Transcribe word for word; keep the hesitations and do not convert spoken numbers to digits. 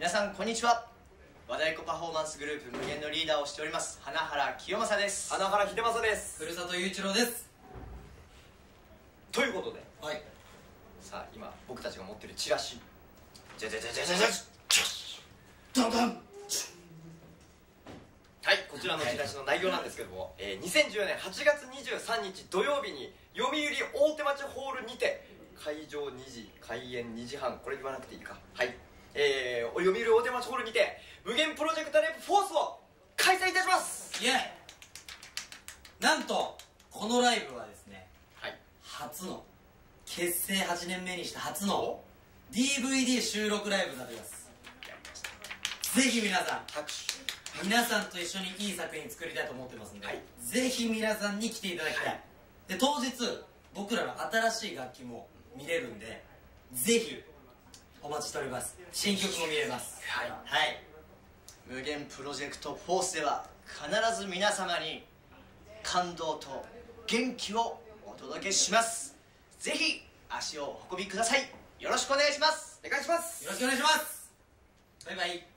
皆さんこんにちは。和太鼓パフォーマンスグループ無限のリーダーをしております花原清正です。 花原秀正です。 古里雄一郎です。 ということで、 はい、 さあ今僕たちが持ってるチラシ、じゃじゃじゃじゃじゃじゃドンドン。 はい、こちらのチラシの内容なんですけども、えー、にせんじゅうよねんはちがつにじゅうさんにち土曜日に読売大手町ホールにて会場にじ、開演にじはん、これ言わなくていいか、はい、えー、読売大手町ホールにて無限プロジェクトライブフォースを開催いたします。 イエーイ。なんとこのライブはですね、 はい、初の結成はちねんめにして初の ディーブイディー 収録ライブになっています。ぜひ皆さん拍手皆さんと一緒にいい作品作りたいと思ってますんで、 はい、 ぜひ皆さんに来ていただきたい、はい、で当日僕らの新しい楽器も見れるんで、ぜひお待ちしております。新曲も見れます。 はい、 はい、 無限プロジェクトフォースでは必ず皆様に感動と元気をお届けします。ぜひ足をお運びください。よろしくお願いします。 お願いします。 よろしくお願いします。バイバイ。